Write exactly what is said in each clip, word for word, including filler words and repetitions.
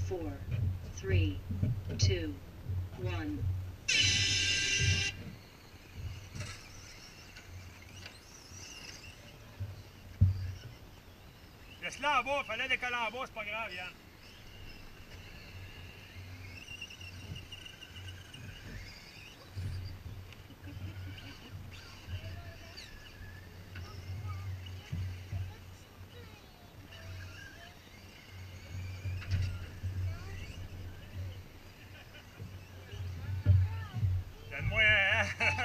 four, three, two, one. Laisse-la en bas, fallait décoller en bas, c'est pas grave, Yann. Donne-moi un...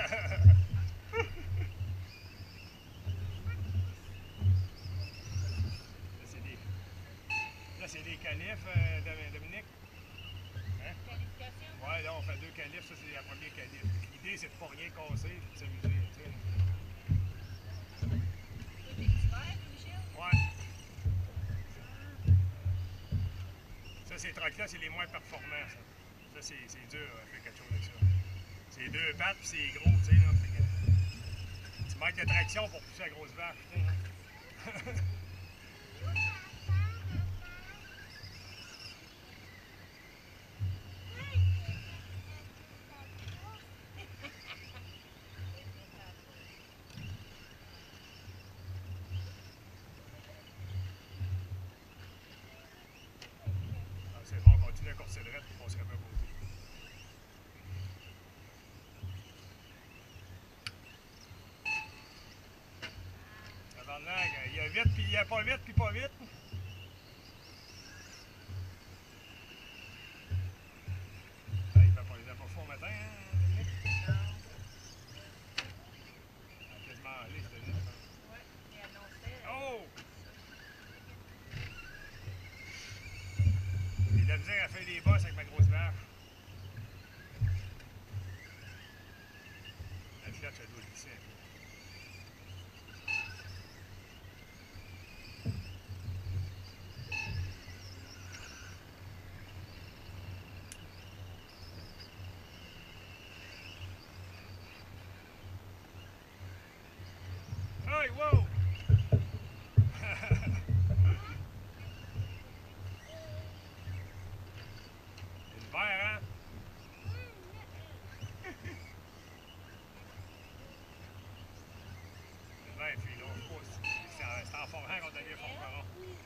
Là, c'est des califs, euh, Dominique. Hein? Qualification? Ouais, là, on fait deux califs, ça, c'est la première calif. L'idée, c'est de pas rien casser et de s'amuser, tu sais. C'est des petits verres, Michel? Ouais. Ça, ces trucks-là, c'est les moins performants, ça. Ça, c'est dur, à faire quelque chose avec ça. C'est deux pattes, puis c'est gros, tu sais, là. Fait que tu manques de traction pour pousser la grosse vache, tu sais, hein. C'est bon, on continue à courser le raid pour qu'on se rappelle côté. Tabarnak, il y a vite, puis il y a pas vite, puis pas vite. Ah, il fait pas, il fait pas faux au matin, hein, Dominique? Non. Il a quasiment allé, c'était juste. Ouais, il annonçait. Oh! Il a de la misère à faire des bosses avec ma grosse vache. La flotte, ça doit glisser un peu. Hey, wow! Une verre, hein? Une verre, puis là, je sais pas, c'est en forrant qu'on devient forgeron.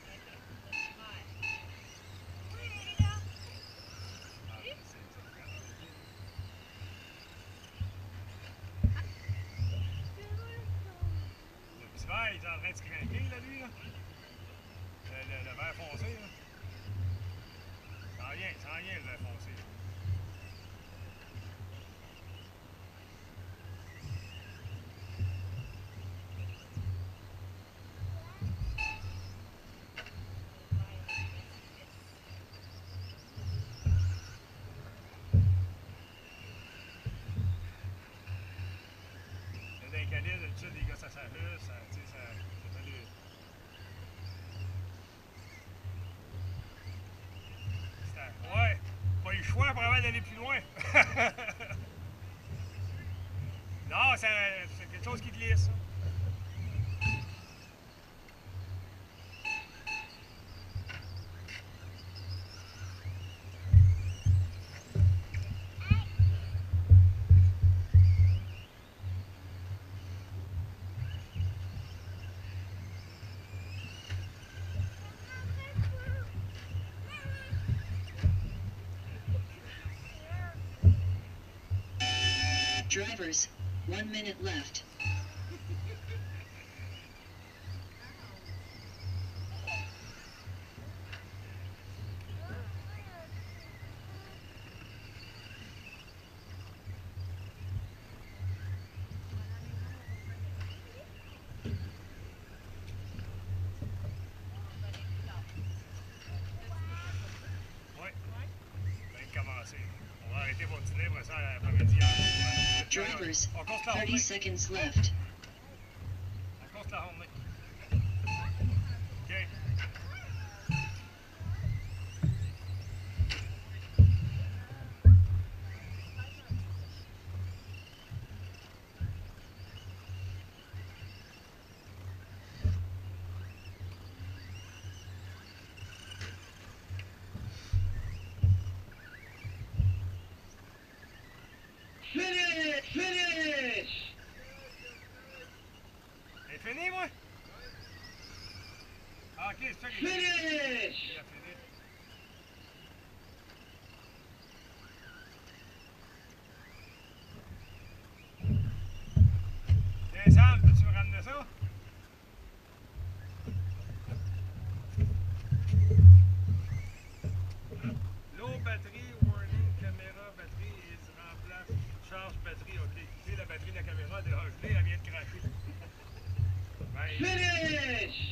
Le petit verre, il est en train de se craquer, là, lui, là. Le, le, le verre foncé, là. Ça en vient, ça en vient, le verre foncé. Dans les califs, d'habitude, les gars, ça s'affiche, ça, tu sais, ça, ça fait le... Ouais, pas eu le choix pour avant d'aller plus loin. Non, c'est quelque chose qui glisse. Drivers, one minute left. Ouais, ça vient de commencer. On va arrêter pour dîner, pour ça, l'après-midi. Drivers, On course la thirty journée. seconds left. On course la journée. OK. C'est fini, moi? Ah, ok, c'est ça qui est Finish! Il a fini. Tiens, Sam, peux-tu me ramener ça? Low batterie, warning, caméra, batterie, is remplace, charge batterie, ok. Tu sais, la batterie de la caméra est déjà gelée, elle vient de craquer. Ben, Finish!